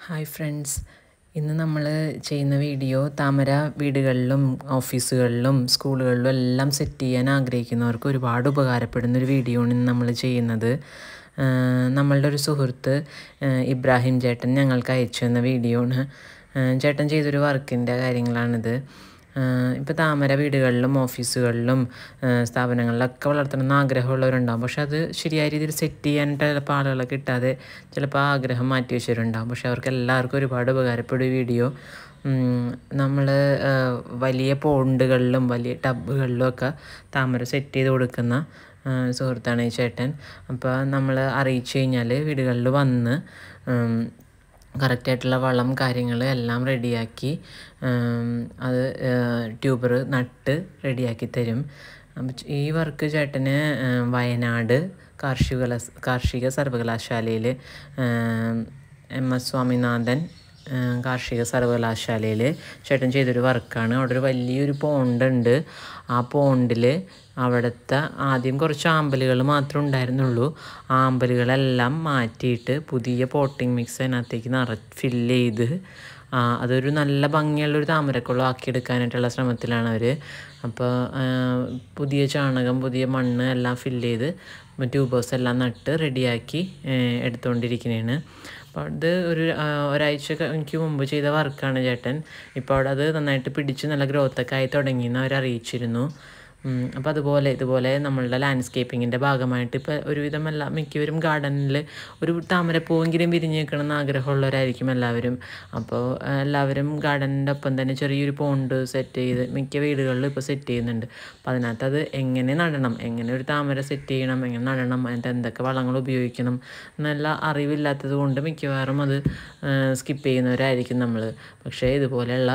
Hi friends, ഇന്ന് നമ്മൾ ചെയ്യുന്ന വീഡിയോ താമര വീടുകളിലും ഓഫീസുകളിലും സ്കൂളുകളിലും എല്ലാം സെറ്റ് ചെയ്യാൻ ആഗ്രഹിക്കുന്നവർക്ക് ഒരുപാട് ഉപകാരപ്പെടുന്നൊരു വീഡിയോ ആണ് ഇന്ന് നമ്മൾ ചെയ്യുന്നത്. നമ്മളുടെ ഒരു സുഹൃത്ത് ഇബ്രാഹിം ചേട്ടൻ ഞങ്ങൾക്ക് അയച്ചു തന്ന വീഡിയോ ആണ്. ചേട്ടൻ ചെയ്തൊരു വർക്കിൻ്റെ കാര്യങ്ങളാണിത്. ഇപ്പോൾ താമര വീടുകളിലും ഓഫീസുകളിലും സ്ഥാപനങ്ങളിലൊക്കെ വളർത്തണമെന്ന് ആഗ്രഹമുള്ളവരുണ്ടാകും. പക്ഷെ അത് ശരിയായ രീതിയിൽ സെറ്റ് ചെയ്യാനായിട്ട് ചിലപ്പോൾ ആളുകളെ കിട്ടാതെ ചിലപ്പോൾ ആഗ്രഹം മാറ്റി വെച്ചവരുണ്ടാകും. പക്ഷെ അവർക്ക് എല്ലാവർക്കും ഒരുപാട് ഉപകാരപ്പെടും ഈ വീഡിയോ. നമ്മൾ വലിയ പോണ്ടുകളിലും വലിയ ടബുകളിലും ഒക്കെ താമര സെറ്റ് ചെയ്ത് കൊടുക്കുന്ന സുഹൃത്താണ് ഈ ചേട്ടൻ. അപ്പോൾ നമ്മൾ അറിയിച്ചു കഴിഞ്ഞാൽ വീടുകളിൽ വന്ന് കറക്റ്റായിട്ടുള്ള വളം കാര്യങ്ങൾ എല്ലാം റെഡിയാക്കി അത് ട്യൂബർ നട്ട് റെഡിയാക്കി തരും. ഈ വർക്ക് ചേട്ടന് വയനാട് കാർഷിക സർവകലാശാലയിൽ MS സ്വാമിനാഥൻ കാർഷിക സർവകലാശാലയിൽ ചേട്ടൻ ചെയ്തൊരു വർക്കാണ്. അവിടെ ഒരു വലിയൊരു പോണ്ടുണ്ട്. ആ പോണ്ടിൽ അവിടുത്തെ ആദ്യം കുറച്ച് ആമ്പലുകൾ മാത്രമേ ഉണ്ടായിരുന്നുള്ളൂ. ആ ആമ്പലുകളെല്ലാം മാറ്റിയിട്ട് പുതിയ പോട്ടിംഗ് മിക്സ് അതിനകത്തേക്ക് ഫില്ല് ചെയ്ത് അതൊരു നല്ല ഭംഗിയുള്ളൊരു താമരക്കുളം ആക്കിയെടുക്കാനായിട്ടുള്ള ശ്രമത്തിലാണ് അവർ. അപ്പോൾ പുതിയ ചാണകം, പുതിയ മണ്ണ് എല്ലാം ഫില്ല് ചെയ്ത് ട്യൂബേഴ്സ് എല്ലാം നട്ട് റെഡിയാക്കി എടുത്തുകൊണ്ടിരിക്കുന്നതാണ്. അപ്പോൾ അത് ഒരാഴ്ച എനിക്ക് മുമ്പ് ചെയ്ത വർക്കാണ് ചേട്ടൻ. ഇപ്പോൾ അവിടെ അത് നന്നായിട്ട് പിടിച്ച് നല്ല ഗ്രോത്തൊക്കെ ആയി തുടങ്ങിയെന്ന് അവർ അറിയിച്ചിരുന്നു. അപ്പോൾ ഇതുപോലെ നമ്മളുടെ ലാൻഡ്സ്കേപ്പിങ്ങിൻ്റെ ഭാഗമായിട്ട് ഇപ്പോൾ ഒരുവിധം മിക്കവരും ഗാർഡനിൽ ഒരു താമരപ്പൂവെങ്കിലും വിരിഞ്ഞ് നിൽക്കണമെന്ന് ആഗ്രഹമുള്ളവരായിരിക്കും എല്ലാവരും. അപ്പോൾ എല്ലാവരും ഗാർഡനിൻ്റെ ഒപ്പം തന്നെ ചെറിയൊരു പോണ്ട് സെറ്റ് ചെയ്ത് മിക്ക വീടുകളിലും ഇപ്പോൾ സെറ്റ് ചെയ്യുന്നുണ്ട്. അപ്പോൾ അതിനകത്ത് അത് എങ്ങനെ നടണം, എങ്ങനെ ഒരു താമര സെറ്റ് ചെയ്യണം, എങ്ങനെ നടണം, അതിൻ്റെ എന്തൊക്കെ വളങ്ങൾ ഉപയോഗിക്കണം എന്നുള്ള അറിവില്ലാത്തത് കൊണ്ട് മിക്കവാറും അത് സ്കിപ്പ് ചെയ്യുന്നവരായിരിക്കും നമ്മൾ. പക്ഷേ ഇതുപോലെയുള്ള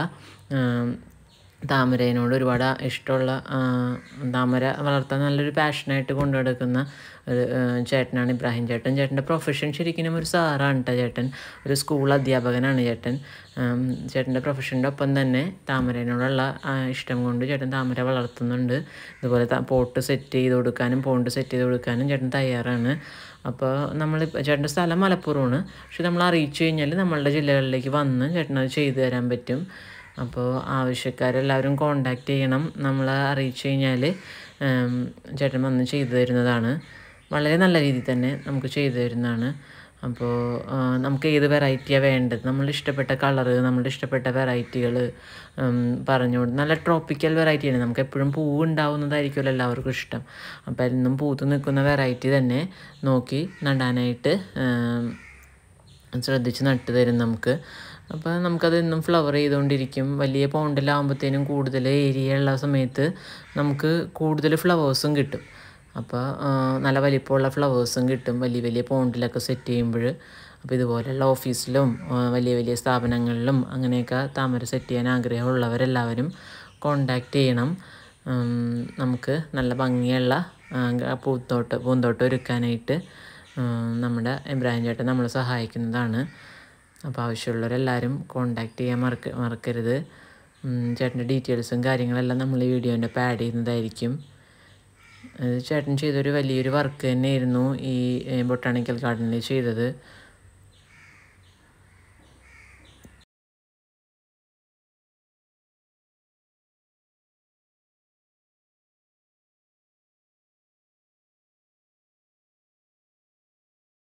താമരേനോട് ഒരുപാട് ഇഷ്ടമുള്ള താമര വളർത്താൻ നല്ലൊരു പാഷനായിട്ട് കൊണ്ടു നടക്കുന്ന ഒരു ചേട്ടനാണ് ഇബ്രാഹിം ചേട്ടൻ. ചേട്ടൻ്റെ പ്രൊഫഷൻ ശരിക്കും ഒരു സാറാണ് കേട്ടോ. ചേട്ടൻ ഒരു സ്കൂൾ അധ്യാപകനാണ് ചേട്ടൻ. ചേട്ടൻ്റെ പ്രൊഫഷൻ്റെ ഒപ്പം തന്നെ താമരേനോടുള്ള ഇഷ്ടം കൊണ്ട് ചേട്ടൻ താമര വളർത്തുന്നുണ്ട്. ഇതുപോലെ പോണ്ട് സെറ്റ് ചെയ്ത് കൊടുക്കാനും ചേട്ടൻ തയ്യാറാണ്. അപ്പോൾ ചേട്ടൻ്റെ സ്ഥലം മലപ്പുറമാണ്. പക്ഷെ നമ്മൾ അറിയിച്ചു കഴിഞ്ഞാൽ നമ്മളുടെ ജില്ലകളിലേക്ക് വന്ന് ചേട്ടനത് ചെയ്തു തരാൻ പറ്റും. അപ്പോൾ ആവശ്യക്കാരെല്ലാവരും കോണ്ടാക്റ്റ് ചെയ്യണം. നമ്മൾ അറിയിച്ചു കഴിഞ്ഞാൽ ചേട്ടൻ വന്ന് ചെയ്തു തരുന്നതാണ്. വളരെ നല്ല രീതിയിൽ തന്നെ നമുക്ക് ചെയ്തു തരുന്നതാണ്. അപ്പോൾ നമുക്ക് ഏത് വെറൈറ്റിയാണ് വേണ്ടത്, നമ്മളുടെ ഇഷ്ടപ്പെട്ട കളറ്, നമ്മളുടെ ഇഷ്ടപ്പെട്ട വെറൈറ്റികൾ നല്ല ട്രോപ്പിക്കൽ വെറൈറ്റിയാണ്. നമുക്ക് എപ്പോഴും പൂവ് ഉണ്ടാവുന്നതായിരിക്കുമല്ലോ എല്ലാവർക്കും ഇഷ്ടം. അപ്പോൾ എന്നും പൂത്ത് നിൽക്കുന്ന വെറൈറ്റി തന്നെ നോക്കി നടാനായിട്ട് ശ്രദ്ധിച്ച് നട്ട് തരും നമുക്ക്. അപ്പോൾ നമുക്കത് എന്നും ഫ്ലവർ ചെയ്തുകൊണ്ടിരിക്കും. വലിയ പോണ്ടിലാകുമ്പോഴത്തേനും കൂടുതൽ ഏരിയ ഉള്ള സമയത്ത് നമുക്ക് കൂടുതൽ ഫ്ലവേഴ്സും കിട്ടും. അപ്പോൾ നല്ല വലിപ്പമുള്ള ഫ്ലവേഴ്സും കിട്ടും വലിയ വലിയ പോണ്ടിലൊക്കെ സെറ്റ് ചെയ്യുമ്പോൾ. അപ്പോൾ ഇതുപോലെയുള്ള ഓഫീസിലും വലിയ സ്ഥാപനങ്ങളിലും അങ്ങനെയൊക്കെ താമര സെറ്റ് ചെയ്യാൻ ആഗ്രഹമുള്ളവരെല്ലാവരും കോണ്ടാക്റ്റ് ചെയ്യണം. നമുക്ക് നല്ല ഭംഗിയുള്ള പൂന്തോട്ടം ഒരുക്കാനായിട്ട് നമ്മുടെ ഇബ്രാഹിം ചേട്ടൻ നമ്മളെ സഹായിക്കുന്നതാണ്. അപ്പോൾ ആവശ്യമുള്ളവരെല്ലാവരും കോണ്ടാക്റ്റ് ചെയ്യാൻ മറക്കരുത്. ചേട്ടൻ്റെ ഡീറ്റെയിൽസും കാര്യങ്ങളെല്ലാം നമ്മൾ ഈ വീഡിയോൻ്റെ ഒപ്പം ആഡ് ചെയ്യുന്നതായിരിക്കും. ചേട്ടൻ ചെയ്തൊരു വലിയൊരു വർക്ക് തന്നെയായിരുന്നു ഈ ബൊട്ടാണിക്കൽ ഗാർഡനിൽ ചെയ്തത്.